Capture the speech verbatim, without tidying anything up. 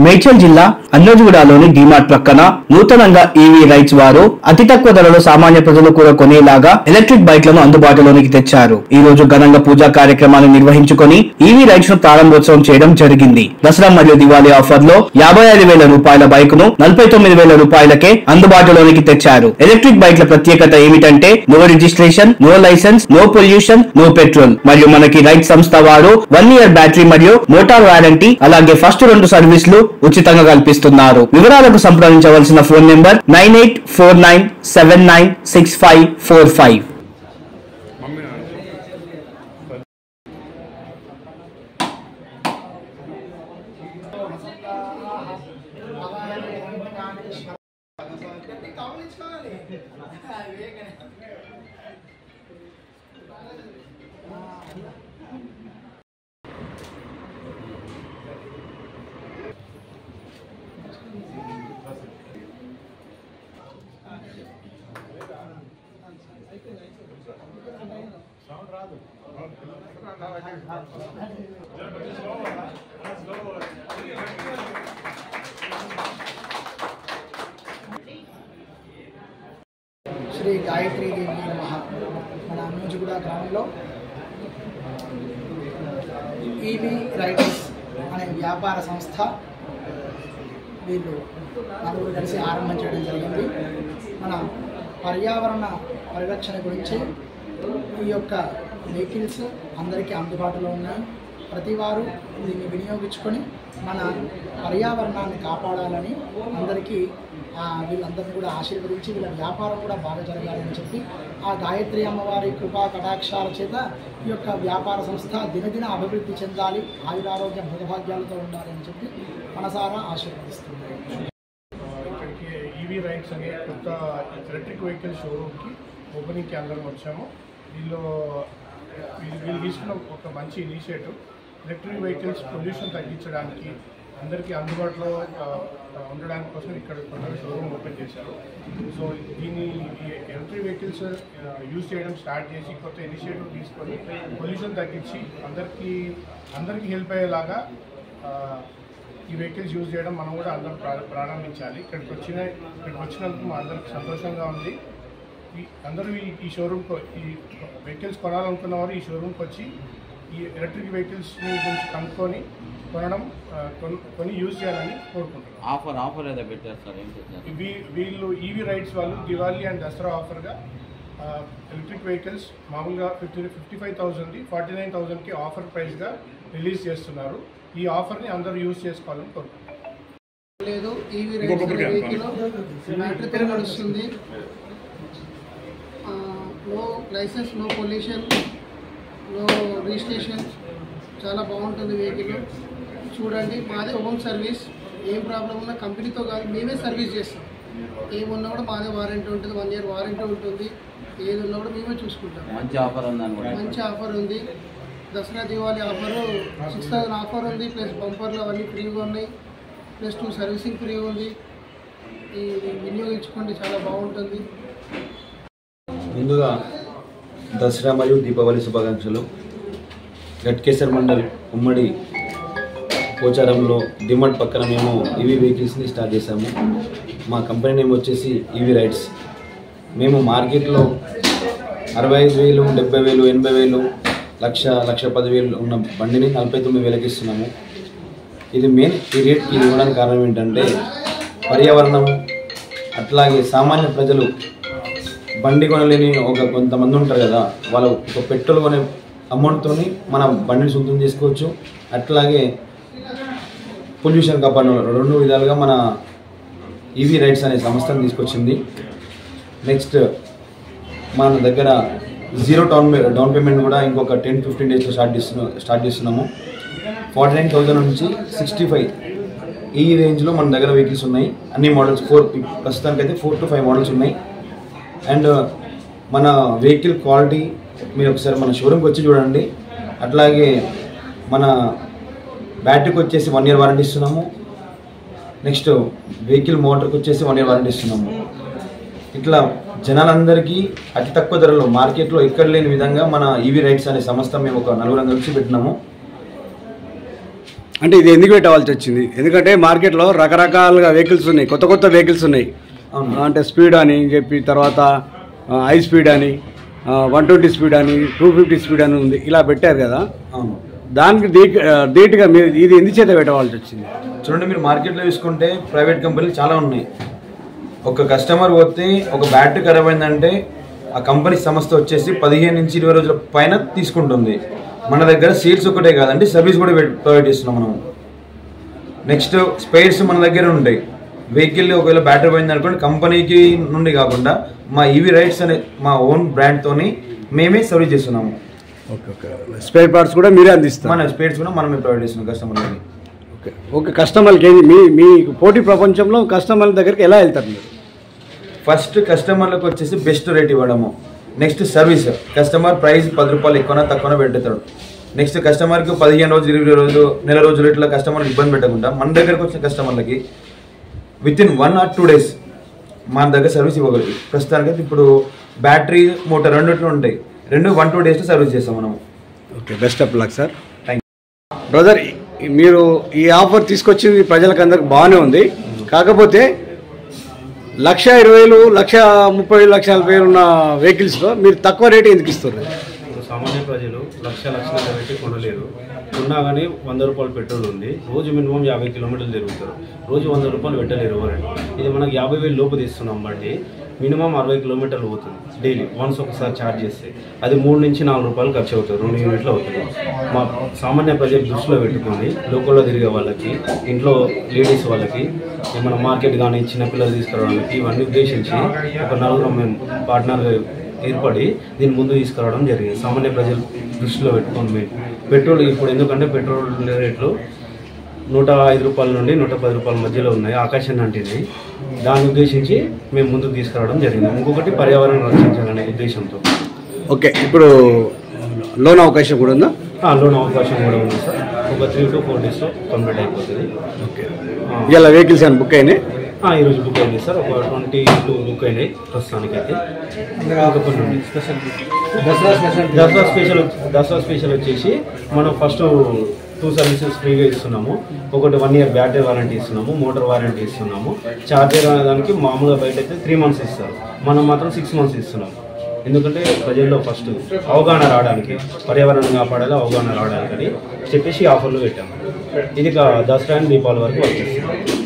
మేడ్చల్ జిల్లా అన్నోజుగూడలోని డీమార్ట్ ప్రక్కన నూతనంగా ఈవీ రైట్స్ వారు అతి తక్కువ ధరలో సామాన్య ప్రజలు కూడా కొనేలాగా ఎలక్ట్రిక్ బైక్లను అందుబాటులోనికి తెచ్చారు. ఈ రోజు ఘనంగా పూజా కార్యక్రమాన్ని నిర్వహించుకొని ఈవీ రైట్స్ ను ప్రారంభోత్సవం చేయడం జరిగింది. దసరా మరియు దివాళీ ఆఫర్ లో యాభై ఐదు వేల రూపాయల బైక్ ను నలభై తొమ్మిది వేల రూపాయలకే అందుబాటులోనికి తెచ్చారు. ఎలక్ట్రిక్ బైక్ల ప్రత్యేకత ఏమిటంటే no registration, no license, no pollution, no petrol. మరియు మనకి రైట్ సంస్థ వారు వన్ ఇయర్ బ్యాటరీ మరియు మోటార్ వారంటీ అలాగే ఫస్ట్ రెండు సర్వీసులు ఉచితంగా కల్పిస్తున్నారు. వివరాలకు సంప్రదించవలసిన phone number nine eight four nine seven nine six five four five. Shri Gayatri Devi నమః. మన అన్నోజుగూడ గ్రామంలో ఈవీ రైడర్స్ అనే వ్యాపార సంస్థ వీళ్ళు నలుగురు కలిసి ఆరంభం చేయడం జరిగింది. మన పర్యావరణ పరిరక్షణ గురించి ఈ యొక్క వెహికల్స్ అందరికీ అందుబాటులో ఉన్నాయి. ప్రతి వారు దీన్ని వినియోగించుకొని మన పర్యావరణాన్ని కాపాడాలని అందరికీ వీళ్ళందరినీ కూడా ఆశీర్వదించి వీళ్ళ వ్యాపారం కూడా బాగా జరగాలని చెప్పి ఆ గాయత్రి అమ్మవారి కృపా కటాక్షాల చేత ఈ యొక్క వ్యాపార సంస్థ దినదిన అభివృద్ధి చెందాలి, ఆయురారోగ్య భోగభాగ్యాలతో ఉండాలని చెప్పి మనసారా ఆశీర్వదిస్తున్నారు. ఇక్కడికి ఈవీ రైడ్స్ అనే కొత్త ఎలక్ట్రిక్ వెహికల్ షోరూమ్కి ఓపెనింగ్కి అందరం వచ్చాము. వీళ్ళు వీళ్ళు తీసుకున్న ఒక మంచి ఇనిషియేటివ్ ఎలక్ట్రిక్ వెహికల్స్ పొల్యూషన్ తగ్గించడానికి అందరికీ అందుబాటులో ఉండడానికి కోసం ఇక్కడ కొత్తగా షోరూమ్ ఓపెన్ చేశారు. సో దీన్ని ఎలక్ట్రిక్ వెహికల్స్ యూజ్ చేయడం స్టార్ట్ చేసి కొత్త ఇనిషియేటివ్ తీసుకొని పొల్యూషన్ తగ్గించి అందరికీ అందరికీ హెల్ప్ అయ్యేలాగా ఈ వెహికల్స్ యూజ్ చేయడం మనం కూడా అందరం ప్రారంభించాలి. ఇక్కడికి వచ్చిన ఇక్కడికి వచ్చినందుకు మా అందరికి సంతోషంగా ఉంది. ఈ అందరూ ఈ షోరూమ్కి ఈ వెహికల్స్ కొనాలనుకున్న వారు ఈ షోరూమ్కి వచ్చి ఈ ఎలక్ట్రిక్ వెహికల్స్ని గురించి కనుక్కొని కొనడం కొని యూజ్ చేయాలని కోరుకుంటున్నాం. ఆఫర్ ఆఫర్ ఏదో పెట్టారు సార్? వీ వీళ్ళు ఈవీ రైడ్స్ వాళ్ళు దివాళీ అండ్ దసరా ఆఫర్గా ఎలక్ట్రిక్ వెహికల్స్ మామూలుగా ఫిఫ్టీ ఫిఫ్టీ ఫైవ్ థౌజండ్ది ఫార్టీ నైన్ థౌజండ్కి ఆఫర్ ప్రైస్గా రిలీజ్ చేస్తున్నారు. ఈ ఆఫర్ని అందరూ యూజ్ చేసుకోవాలని కోరుకుంటున్నాం. లేదు ఈవీ రైడ్స్ వెహికల్ బ్యాటరీతో నడుస్తుంది. No license, no pollution, no registration, చాలా బాగుంటుంది వెహికల్. చూడండి, మాదే హోమ్ సర్వీస్. ఏం ప్రాబ్లం ఉన్నా కంపెనీతో కాదు, మేమే సర్వీస్ చేస్తాం. ఏమున్నా కూడా మాదే వారంటీ ఉంటుంది, వన్ ఇయర్ వారంటీ ఉంటుంది. ఏది ఉన్నా కూడా మేమే చూసుకుంటాం. మంచి ఆఫర్ ఉంది, మంచి ఆఫర్ ఉంది. Dasara Diwali offer six thousand offer ఉంది. ప్లస్ బంపర్లు అవన్నీ ఫ్రీగా ఉన్నాయి. ప్లస్ టూ సర్వీసింగ్ ఫ్రీ ఉంది. ఈ వినియోగించుకోండి, చాలా బాగుంటుంది. ముందుగా దసరా మరియు దీపావళి శుభాకాంక్షలు. గట్కేసర్ మండల్ ఉమ్మడి పోచారంలో డిమార్ట్ పక్కన మేము ఈవీ వెహికల్స్ని స్టార్ట్ చేశాము. మా కంపెనీ నేమ్ వచ్చేసి ఈవీ రైడ్స్. మేము మార్కెట్లో అరవై ఐదు వేలు డెబ్బై వేలు ఎనభై వేలు లక్ష లక్ష పదివేలు ఉన్న బండిని నలభై తొమ్మిది వేలకి ఇస్తున్నాము. ఇది మెయిన్ ఈ రేట్కి ఇవ్వడానికి కారణం ఏంటంటే పర్యావరణం, అట్లాగే సామాన్య ప్రజలు బండి కొనలేని ఒక కొంతమంది ఉంటారు కదా, వాళ్ళు ఒక పెట్రోల్ కొనే అమౌంట్తో మన బండిని సొంతం చేసుకోవచ్చు. అట్లాగే పొల్యూషన్ కాపాడడం రెండు విధాలుగా మన ఈవీ రైడ్స్ అనే సంస్థను తీసుకొచ్చింది. నెక్స్ట్ మన దగ్గర జీరో డౌన్ డౌన్ పేమెంట్ కూడా ఇంకొక టెన్ ఫిఫ్టీన్ డేస్లో స్టార్ట్ చేస్తున్నా స్టార్ట్ చేస్తున్నాము. ఫార్టీ నైన్ థౌజండ్ నుంచి సిక్స్టీ ఫైవ్ ఈ రేంజ్లో మన దగ్గర వెహికల్స్ ఉన్నాయి. అన్ని మోడల్స్ ఫోర్ ప్రస్తుతానికైతే ఫోర్ టు ఫైవ్ మోడల్స్ ఉన్నాయి. అండ్ మన వెహికల్ క్వాలిటీ మీరు ఒకసారి మన షోరూమ్కి వచ్చి చూడండి. అట్లాగే మన బ్యాటరీకి వచ్చేసి వన్ ఇయర్ వారంటీ ఇస్తున్నాము. నెక్స్ట్ వెహికల్ మోటార్కి వచ్చేసి వన్ ఇయర్ వారంటీ ఇస్తున్నాము. ఇట్లా జనాలందరికీ అతి తక్కువ ధరలో మార్కెట్లో ఎక్కడ లేని విధంగా మన ఈవీ రైడ్స్ అనే సంస్థ మేము ఒక నలుగురు కలిసి పెట్టినాము. అంటే ఇది ఎందుకు పెట్టవలసి వచ్చింది? ఎందుకంటే మార్కెట్లో రకరకాలుగా వెహికల్స్ ఉన్నాయి, కొత్త కొత్త వెహికల్స్ ఉన్నాయి. అంటే స్పీడ్ అని చెప్పి, తర్వాత హై స్పీడ్ అని, వన్ ట్వంటీ స్పీడ్ అని, టూ ఫిఫ్టీ స్పీడ్ అని ఉంది, ఇలా పెట్టారు కదా. దానికి డీ డీట్గా మీరు ఇది ఎందుకు చేత పెట్టవలసి వచ్చింది? చూడండి, మీరు మార్కెట్లో చూసుకుంటే ప్రైవేట్ కంపెనీలు చాలా ఉన్నాయి. ఒక కస్టమర్ పోతే ఒక బ్యాటరీ ఖరాబ్ అయిందంటే ఆ కంపెనీ సంస్థ వచ్చేసి పదిహేను నుంచి ఇరవై రోజుల పైన తీసుకుంటుంది. మన దగ్గర సీట్స్ ఒకటే కాదండి, సర్వీస్ కూడా ప్రొవైడ్ చేస్తున్నాం మనం. నెక్స్ట్ స్పేర్స్ మన దగ్గర ఉంటాయి. వెహికల్ ఒకవేళ బ్యాటరీ పోయింది అనుకోండి, కంపెనీకి నుండి కాకుండా మా ఈవీ రైడ్స్ అనే మా ఓన్ బ్రాండ్తోని మేమే సర్వీస్ చేస్తున్నాము. ఓకే ఓకే స్పేర్ పార్ట్స్ కూడా మీరే అందిస్తాం? మన స్పేర్స్ కూడా మనమే ప్రొవైడ్ చేస్తున్నాం కస్టమర్లకి. ఓకే ఓకే కస్టమర్కి ఏది మీ మీ పోటీ ప్రపంచంలో కస్టమర్ల దగ్గరికి ఎలా వెళ్తారు మీరు? ఫస్ట్ కస్టమర్లకు వచ్చేసి బెస్ట్ రేట్ ఇవ్వడము. Next service. కస్టమర్ ప్రైస్ పది రూపాయలు ఎక్కువనా తక్కువనా పెడతాడు. నెక్స్ట్ కస్టమర్కి పదిహేను రోజులు ఇరవై రోజులు నెల రోజులు ఇట్లా కస్టమర్కి ఇబ్బంది పెట్టకుండా మన దగ్గరకు వచ్చిన కస్టమర్లకి within one or two days మన దగ్గర సర్వీస్ ఇవ్వగలరు. ప్రస్తుతానికి ఇప్పుడు బ్యాటరీ మోటార్ రెండిట్లో ఉంటాయి, రెండు వన్ టూ డేస్లో సర్వీస్ చేస్తాం మనం. Okay best of luck sir. Thank you brother. మీరు ఈ ఆఫర్ తీసుకొచ్చింది ప్రజలకు అందరికి బాగానే ఉంది. కాకపోతే లక్ష ఇరవై వేలు లక్ష ముప్పై వేలు లక్ష నలభై వేలు ఉన్న వెహికల్స్లో మీరు తక్కువ రేటు ఎందుకు ఇస్తున్నారు? సామాన్య ప్రజలు లక్ష లక్షల పెట్టి కొనలేరు. ఉన్నా కానీ వంద రూపాయలు పెట్రోల్ ఉంది, రోజు మినిమం యాభై కిలోమీటర్లు తిరుగుతారు, రోజు వంద రూపాయలు పెట్టలేరు ఎవరండి. ఇది మనకు యాభై వేలు లోపు తీస్తున్నాం బండి, మినిమం అరవై కిలోమీటర్లు పోతుంది డైలీ. వన్స్ ఒకసారి ఛార్జ్ చేస్తే అది మూడు నుంచి నాలుగు రూపాయలు ఖర్చు అవుతుంది, రెండు యూనిట్లు అవుతుంది. మా సామాన్య ప్రజలు దృష్టిలో పెట్టుకొని లోకల్లో తిరిగే వాళ్ళకి, ఇంట్లో లేడీస్ వాళ్ళకి, ఏమైనా మార్కెట్ కానీ చిన్నపిల్లలు తీసుకురావడానికి ఇవన్నీ ఉద్దేశించి ఒక నలుగురు మేము పార్ట్నర్గా ఏర్పడి దీన్ని ముందు తీసుకురావడం జరిగింది. సామాన్య ప్రజలు దృష్టిలో పెట్టుకొని మేము పెట్రోల్ ఇప్పుడు ఎందుకంటే పెట్రోల్ రేట్లు నూట ఐదు రూపాయల నుండి నూట పది రూపాయల మధ్యలో ఉన్నాయి, ఆకాశం అంటింది. దాన్ని ఉద్దేశించి మేము ముందుకు తీసుకురావడం జరిగింది. ఇంకొకటి పర్యావరణం రక్షించాలనే ఉద్దేశంతో. ఓకే ఇప్పుడు లోన్ అవకాశం కూడా ఉందా? లోన్ అవకాశం కూడా ఉంది సార్. ఒక త్రీ టు ఫోర్ డేస్లో కంప్లీట్ అయిపోతుంది. ఓకే ఇలా వెహికల్స్ అని బుక్ అయినాయి? ఈరోజు బుక్ అయింది సార్, ఒక ట్వంటీ టూ బుక్ అయినాయి ప్రస్తుతానికి అయితే. దసరా స్పెషల్ దసరా స్పెషల్ వచ్చేసి మనం ఫస్ట్ టూ సర్వీసెస్ ఫ్రీగా ఇస్తున్నాము. ఒకటి వన్ ఇయర్ బ్యాటరీ వారంటీ ఇస్తున్నాము, మోటార్ వారంటీ ఇస్తున్నాము. ఛార్జర్ అనే దానికి మామూలుగా బయట అయితే త్రీ మంత్స్ ఇస్తారు, మనం మాత్రం సిక్స్ మంత్స్ ఇస్తున్నాము. ఎందుకంటే ప్రజల్లో ఫస్ట్ అవగాహన రావడానికి, పర్యావరణం కాపాడాలి అవగాహన రావడానికి అని చెప్పేసి ఆఫర్లు పెట్టాము. ఇది దసరా అండ్ దీపావళి వరకు వచ్చేస్తుంది.